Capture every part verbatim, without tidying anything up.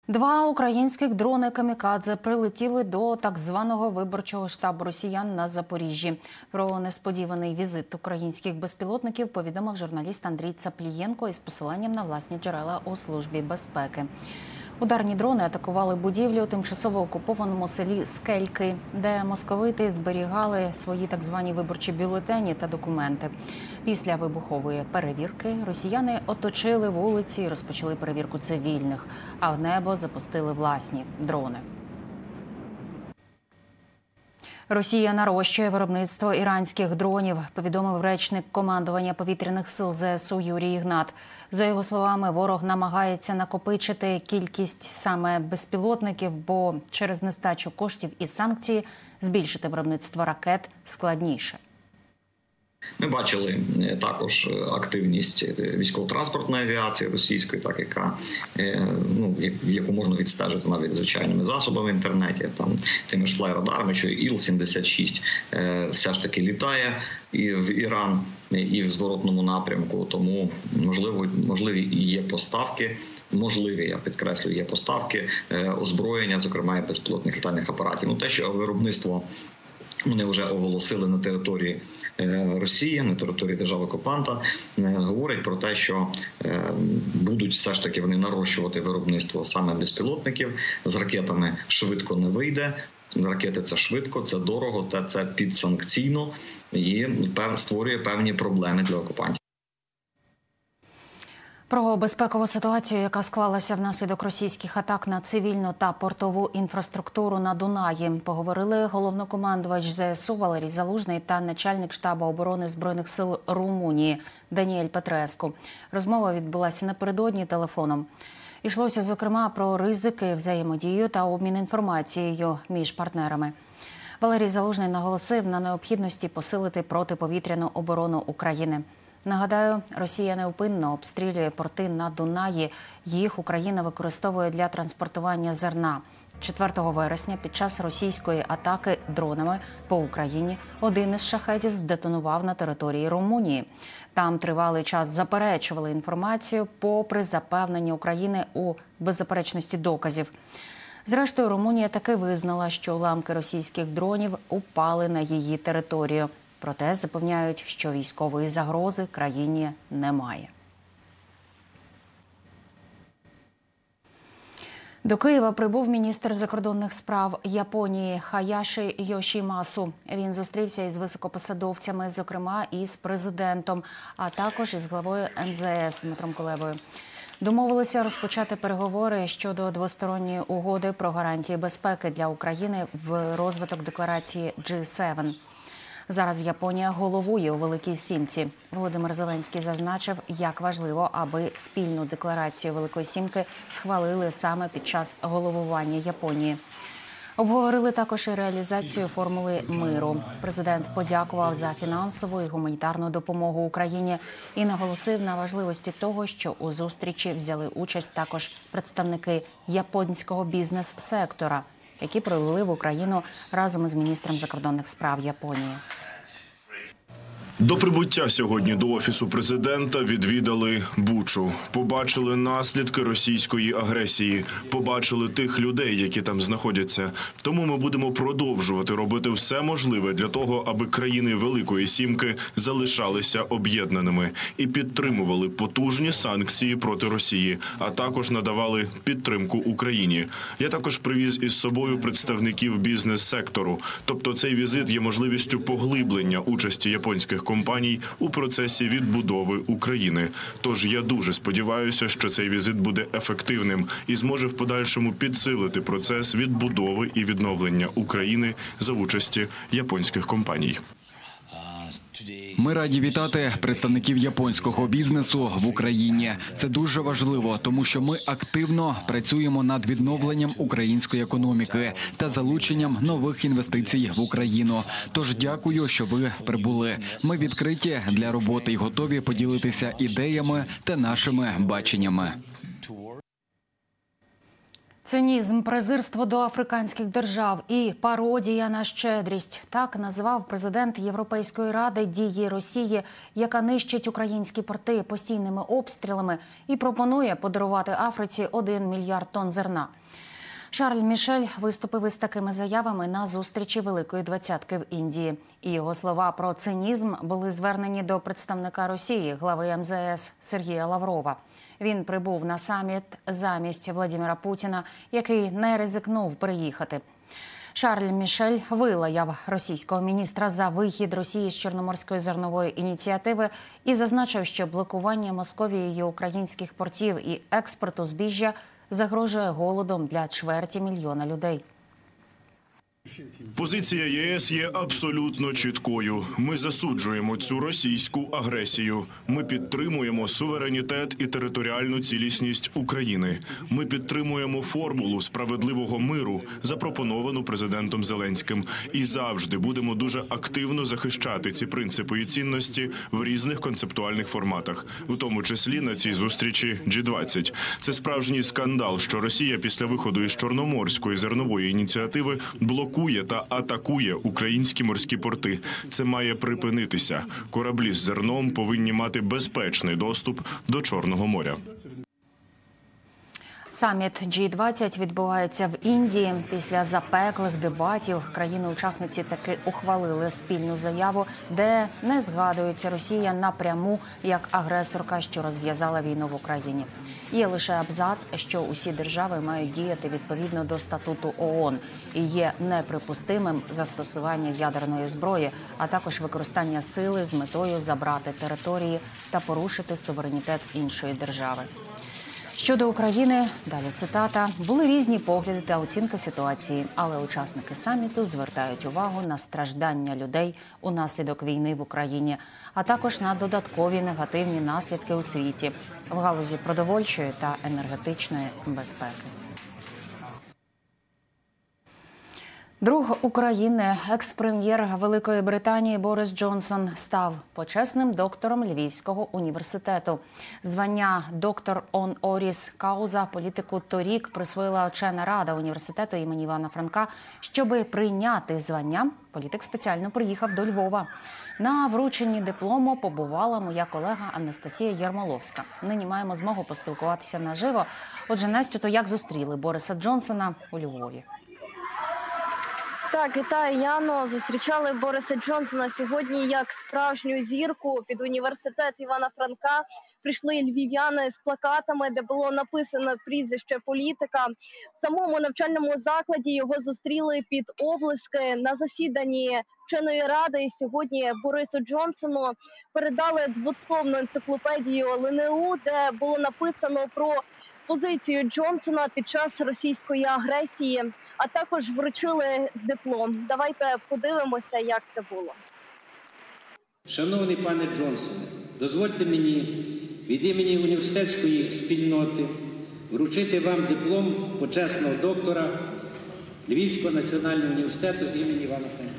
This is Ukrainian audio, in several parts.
Два українських дрони «Камікадзе» прилетіли до так званого виборчого штабу росіян на Запоріжжі. Про несподіваний візит українських безпілотників повідомив журналіст Андрій Цаплієнко із посиланням на власні джерела у Службі безпеки. Ударні дрони атакували будівлю у тимчасово окупованому селі Скельки, де московити зберігали свої так звані виборчі бюлетені та документи. Після вибухової перевірки росіяни оточили вулиці і розпочали перевірку цивільних, а в небо запустили власні дрони. Росія нарощує виробництво іранських дронів, повідомив речник командування повітряних сил ЗСУ Юрій Ігнат. За його словами, ворог намагається накопичити кількість саме безпілотників, бо через нестачу коштів і санкції збільшити виробництво ракет складніше. Ми бачили також активність військово-транспортної авіації російської, так яка ну яку можна відстежити навіть звичайними засобами в інтернеті, там тими ж флай-радарами, що Іл сімдесят шість все ж таки літає і в Іран, і в зворотному напрямку. Тому можливо можливі і є поставки. Можливі, я підкреслюю, є поставки озброєння, зокрема і безпілотних літальних апаратів. Ну те, що виробництво вони вже оголосили на території Росії, на території держави-окупанта, говорить про те, що будуть все ж таки вони нарощувати виробництво саме безпілотників. З ракетами швидко не вийде. Ракети – це швидко, це дорого, це підсанкційно і створює певні проблеми для окупантів. Про безпекову ситуацію, яка склалася внаслідок російських атак на цивільну та портову інфраструктуру на Дунаї, поговорили головнокомандувач ЗСУ Валерій Залужний та начальник штабу оборони Збройних сил Румунії Даніель Петреску. Розмова відбулася напередодні телефоном. Йшлося, зокрема, про ризики, взаємодію та обмін інформацією між партнерами. Валерій Залужний наголосив на необхідності посилити протиповітряну оборону України. Нагадаю, Росія невпинно обстрілює порти на Дунаї. Їх Україна використовує для транспортування зерна. четвертого вересня під час російської атаки дронами по Україні один із шахедів здетонував на території Румунії. Там тривалий час заперечували інформацію, попри запевнення України у беззаперечності доказів. Зрештою, Румунія таки визнала, що уламки російських дронів упали на її територію. Проте запевняють, що військової загрози країні немає. До Києва прибув міністр закордонних справ Японії Хаяші Йошімасу. Він зустрівся із високопосадовцями, зокрема із президентом, а також із главою ем зе ес Дмитром Кулебою. Домовилися розпочати переговори щодо двосторонньої угоди про гарантії безпеки для України в розвиток декларації джі севен. Зараз Японія головує у Великій Сімці. Володимир Зеленський зазначив, як важливо, аби спільну декларацію Великої Сімки схвалили саме під час головування Японії. Обговорили також і реалізацію формули миру. Президент подякував за фінансову і гуманітарну допомогу Україні і наголосив на важливості того, що у зустрічі взяли участь також представники японського бізнес-сектора, які прибули в Україну разом із міністром закордонних справ Японії. До прибуття сьогодні до Офісу президента відвідали Бучу. Побачили наслідки російської агресії. Побачили тих людей, які там знаходяться. Тому ми будемо продовжувати робити все можливе для того, аби країни Великої Сімки залишалися об'єднаними і підтримували потужні санкції проти Росії, а також надавали підтримку Україні. Я також привіз із собою представників бізнес-сектору. Тобто цей візит є можливістю поглиблення участі японських компаній у процесі відбудови України. Тож я дуже сподіваюся, що цей візит буде ефективним і зможе в подальшому підсилити процес відбудови і відновлення України за участі японських компаній. Ми раді вітати представників японського бізнесу в Україні. Це дуже важливо, тому що ми активно працюємо над відновленням української економіки та залученням нових інвестицій в Україну. Тож дякую, що ви прибули. Ми відкриті для роботи і готові поділитися ідеями та нашими баченнями. Цинізм, презирство до африканських держав і пародія на щедрість. Так назвав президент Європейської ради дії Росії, яка нищить українські порти постійними обстрілами і пропонує подарувати Африці один мільярд тонн зерна. Шарль Мішель виступив із такими заявами на зустрічі Великої двадцятки в Індії. І його слова про цинізм були звернені до представника Росії, глави ем зе ес Сергія Лаврова. Він прибув на саміт замість Владимира Путіна, який не ризикнув приїхати. Шарль Мішель вилаяв російського міністра за вихід Росії з Чорноморської зернової ініціативи і зазначив, що блокування Московією українських портів і експорту збіжжя загрожує голодом для чверті мільйона людей. Позиція є ес є абсолютно чіткою. Ми засуджуємо цю російську агресію. Ми підтримуємо суверенітет і територіальну цілісність України. Ми підтримуємо формулу справедливого миру, запропоновану президентом Зеленським. І завжди будемо дуже активно захищати ці принципи і цінності в різних концептуальних форматах, у тому числі на цій зустрічі джі двадцять. Це справжній скандал, що Росія після виходу із Чорноморської зернової ініціативи блокує та атакує українські морські порти. Це має припинитися. Кораблі з зерном повинні мати безпечний доступ до Чорного моря. Саміт джі двадцять відбувається в Індії. Після запеклих дебатів країни-учасниці таки ухвалили спільну заяву, де не згадується Росія напряму як агресорка, що розв'язала війну в Україні. Є лише абзац, що усі держави мають діяти відповідно до статуту ООН і є неприпустимим застосування ядерної зброї, а також використання сили з метою забрати території та порушити суверенітет іншої держави. Щодо України, далі цитата, були різні погляди та оцінки ситуації, але учасники саміту звертають увагу на страждання людей унаслідок війни в Україні, а також на додаткові негативні наслідки у світі в галузі продовольчої та енергетичної безпеки. Друг України, екс-прем'єр Великої Британії Борис Джонсон став почесним доктором Львівського університету. Звання «Доктор Оноріс Кауза» політику торік присвоїла вчена рада університету імені Івана Франка. Щоби прийняти звання, політик спеціально приїхав до Львова. На врученні диплому побувала моя колега Анастасія Ярмоловська. Нині маємо змогу поспілкуватися наживо. Отже, Настю, то як зустріли Бориса Джонсона у Львові? Так, вітаю, Яно. Зустрічали Бориса Джонсона сьогодні як справжню зірку. Під університет Івана Франка прийшли львів'яни з плакатами, де було написано прізвище політика. В самому навчальному закладі його зустріли під облиски. На засіданні вченої ради сьогодні Борису Джонсону передали двотомну енциклопедію ел ен у, де було написано про позицію Джонсона під час російської агресії, а також вручили диплом. Давайте подивимося, як це було. Шановний пане Джонсоне, дозвольте мені від імені університетської спільноти вручити вам диплом почесного доктора Львівського національного університету імені Івана Франка.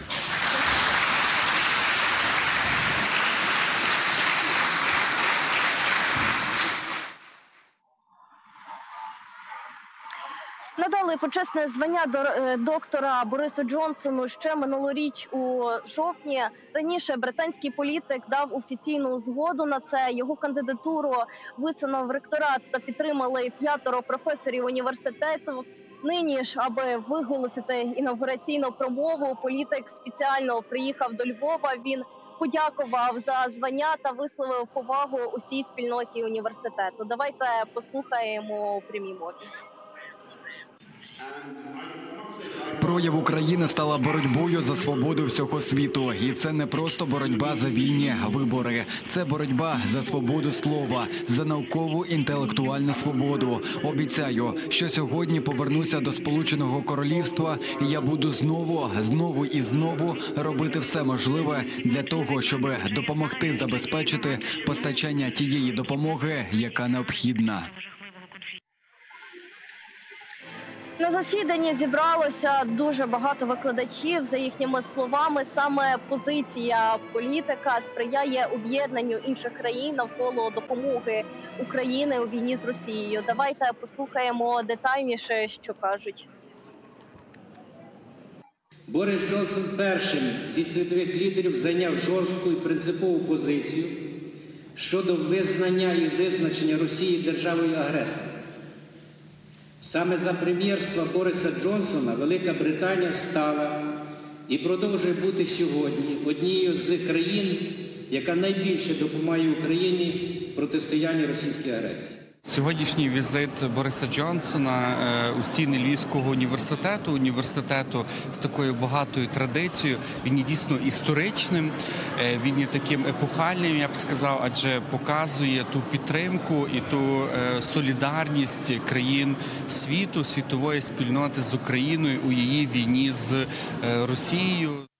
Надали почесне звання до доктора Борису Джонсону ще минулоріч у жовтні. Раніше британський політик дав офіційну згоду на це. Його кандидатуру висунув ректорат та підтримали п'ятеро професорів університету. Нині ж, аби виголосити інавгураційну промову, політик спеціально приїхав до Львова. Він подякував за звання та висловив повагу усій спільноті університету. Давайте послухаємо у прямій мові. Прояв України стала боротьбою за свободу всього світу. І це не просто боротьба за вільні вибори. Це боротьба за свободу слова, за наукову інтелектуальну свободу. Обіцяю, що сьогодні повернуся до Сполученого Королівства, і я буду знову, знову і знову робити все можливе для того, щоб допомогти забезпечити постачання тієї допомоги, яка необхідна. На засіданні зібралося дуже багато викладачів. За їхніми словами, саме позиція політика сприяє об'єднанню інших країн навколо допомоги України у війні з Росією. Давайте послухаємо детальніше, що кажуть. Борис Джонсон першим зі світових лідерів зайняв жорстку і принципову позицію щодо визнання і визначення Росії державою-агресором. Саме за прем'єрства Бориса Джонсона Велика Британія стала і продовжує бути сьогодні однією з країн, яка найбільше допомагає Україні в протистоянні російській агресії. Сьогоднішній візит Бориса Джонсона у стіни Львівського університету, університету з такою багатою традицією, він є дійсно історичним, він є таким епохальним, я б сказав, адже показує ту підтримку і ту солідарність країн світу, світової спільноти з Україною у її війні з Росією.